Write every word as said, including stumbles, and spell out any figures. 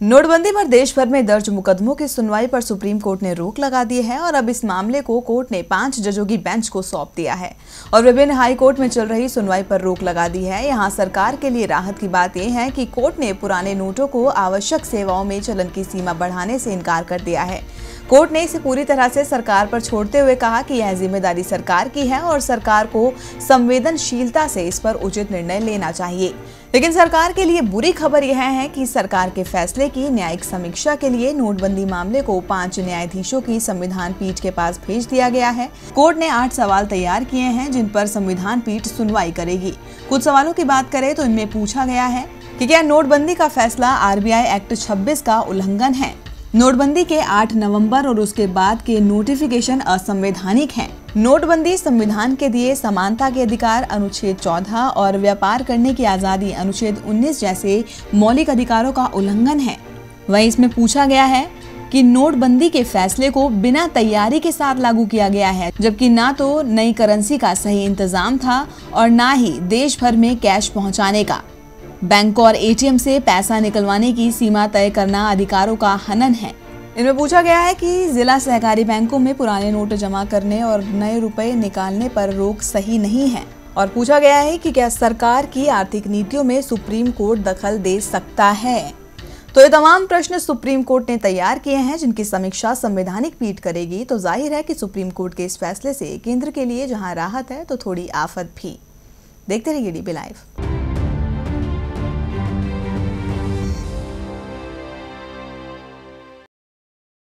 नोटबंदी पर देश भर में दर्ज मुकदमों की सुनवाई पर सुप्रीम कोर्ट ने रोक लगा दी है और अब इस मामले को कोर्ट ने पांच जजों की बेंच को सौंप दिया है और विभिन्न हाई कोर्ट में चल रही सुनवाई पर रोक लगा दी है। यहां सरकार के लिए राहत की बात यह है कि कोर्ट ने पुराने नोटों को आवश्यक सेवाओं में चलन की सीमा बढ़ाने से इनकार कर दिया है। कोर्ट ने इसे पूरी तरह से सरकार पर छोड़ते हुए कहा कि यह जिम्मेदारी सरकार की है और सरकार को संवेदनशीलता से इस पर उचित निर्णय लेना चाहिए। लेकिन सरकार के लिए बुरी खबर यह है कि सरकार के फैसले की न्यायिक समीक्षा के लिए नोटबंदी मामले को पांच न्यायाधीशों की संविधान पीठ के पास भेज दिया गया है। कोर्ट ने आठ सवाल तैयार किए हैं जिन पर संविधान पीठ सुनवाई करेगी। कुछ सवालों की बात करें तो इनमें पूछा गया है कि क्या नोटबंदी का फैसला आरबीआई एक्ट छब्बीस का उल्लंघन है। नोटबंदी के आठ नवंबर और उसके बाद के नोटिफिकेशन असंवैधानिक हैं। नोटबंदी संविधान के दिए समानता के अधिकार अनुच्छेद चौदह और व्यापार करने की आजादी अनुच्छेद उन्नीस जैसे मौलिक अधिकारों का उल्लंघन है। वहीं इसमें पूछा गया है कि नोटबंदी के फैसले को बिना तैयारी के साथ लागू किया गया है, जबकि ना तो नई करेंसी का सही इंतजाम था और ना ही देश भर में कैश पहुंचाने का। बैंक और एटीएम से पैसा निकलवाने की सीमा तय करना अधिकारों का हनन है। इनमें पूछा गया है कि जिला सहकारी बैंकों में पुराने नोट जमा करने और नए रुपए निकालने पर रोक सही नहीं है। और पूछा गया है कि क्या सरकार की आर्थिक नीतियों में सुप्रीम कोर्ट दखल दे सकता है। तो ये तमाम प्रश्न सुप्रीम कोर्ट ने तैयार किए हैं जिनकी समीक्षा संवैधानिक पीठ करेगी। तो जाहिर है कि सुप्रीम कोर्ट के इस फैसले से केंद्र के लिए जहां राहत है तो थोड़ी आफत भी। देखते रहिए डीबी लाइव।